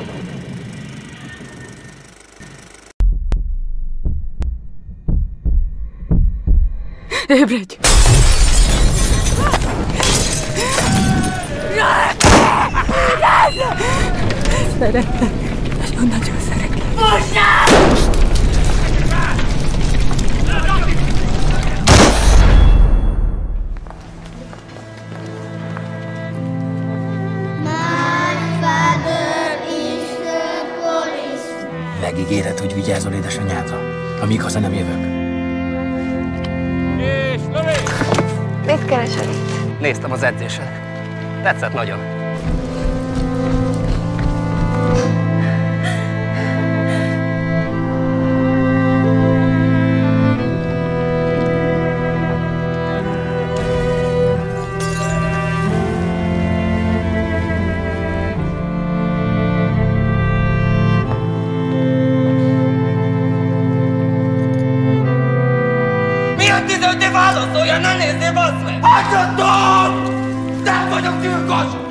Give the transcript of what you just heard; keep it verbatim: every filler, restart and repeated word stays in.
Ébredj! Szeretlek. Nagyon-nagyon szeretlek. Bocsánat! Megígéred, hogy vigyázol édesanyádra, amíg haza nem jövök. És lövés! Mit keresel itt? Néztem az edzésen. Tetszett nagyon. Miért tizenöt év válaszolja, ne nézzél, bassz meg! Hagyjatok! Nem vagyok gyilkos!